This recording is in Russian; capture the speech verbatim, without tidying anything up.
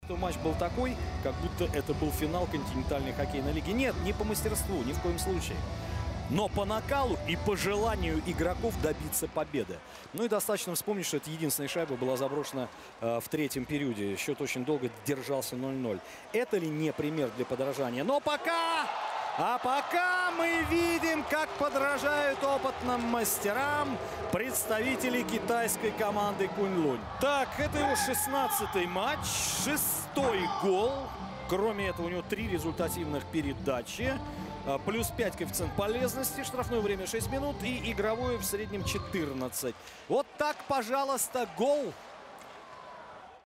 что матч был такой, как будто это был финал континентальной хоккейной лиги. Нет, не по мастерству, ни в коем случае. Но по накалу и по желанию игроков добиться победы. Ну и достаточно вспомнить, что это единственная шайба была заброшена э, в третьем периоде. Счет очень долго держался ноль ноль. Это ли не пример для подражания? Но пока... А пока мы видим, как подражают опытным мастерам представители китайской команды Куньлунь. Так, это его шестнадцатый матч, шестой гол. Кроме этого, у него три результативных передачи. Плюс пять коэффициент полезности, штрафное время шесть минут и игровое в среднем четырнадцать. Вот так, пожалуйста, гол.